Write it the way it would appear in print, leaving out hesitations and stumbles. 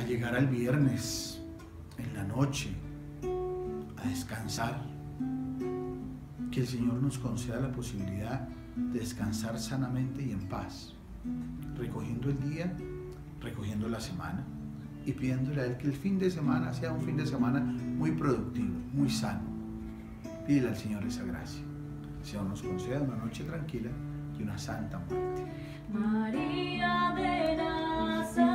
llegar al viernes en la noche a descansar, que el Señor nos conceda la posibilidad de descansar sanamente y en paz, recogiendo el día, recogiendo la semana y pidiéndole a Él que el fin de semana sea un fin de semana muy productivo, muy sano. Pídele al Señor esa gracia. El Señor nos conceda una noche tranquila y una santa muerte. María de Nazaret.